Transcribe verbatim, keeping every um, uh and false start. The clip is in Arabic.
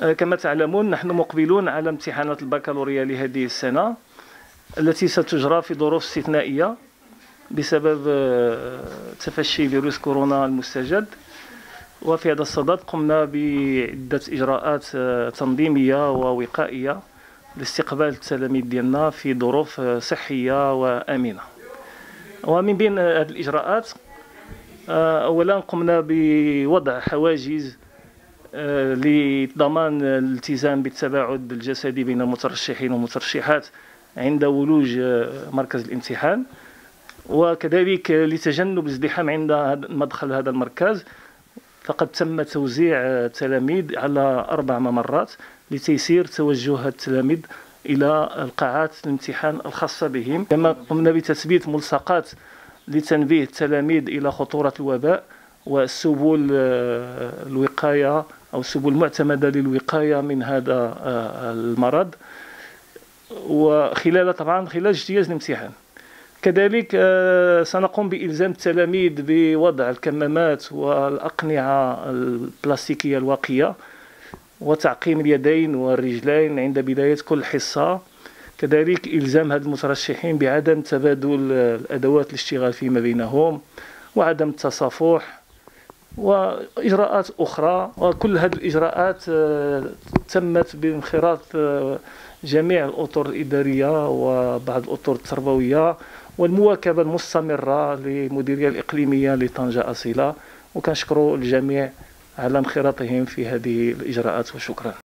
كما تعلمون نحن مقبلون على امتحانات البكالوريا لهذه السنة التي ستجرى في ظروف استثنائية بسبب تفشي فيروس كورونا المستجد. وفي هذا الصدد قمنا بعدة إجراءات تنظيمية ووقائية لاستقبال التلاميذ ديالنا في ظروف صحية وآمنة. ومن بين هذه الإجراءات أولا قمنا بوضع حواجز لضمان الالتزام بالتباعد الجسدي بين المترشحين والمترشحات عند ولوج مركز الامتحان، وكذلك لتجنب الازدحام عند مدخل هذا المركز فقد تم توزيع التلاميذ على أربع ممرات لتيسير توجه التلاميذ إلى القاعات الامتحان الخاصة بهم. كما قمنا بتثبيت ملصقات لتنبيه التلاميذ إلى خطورة الوباء والسبل الوقاية أو السبل المعتمدة للوقاية من هذا المرض، وخلال طبعا خلال اجتياز الامتحان. كذلك سنقوم بإلزام التلاميذ بوضع الكمامات والأقنعة البلاستيكية الواقية وتعقيم اليدين والرجلين عند بداية كل حصة. كذلك إلزام هذه المترشحين بعدم تبادل الأدوات الاشتغال فيما بينهم وعدم التصافح وإجراءات أخرى. وكل هذه الإجراءات تمت بانخراط جميع الأطر الإدارية وبعض الأطر التربوية والمواكبة المستمرة للمديرية الإقليمية لطنجة أصيلة، وكنشكر الجميع على انخراطهم في هذه الإجراءات وشكرا.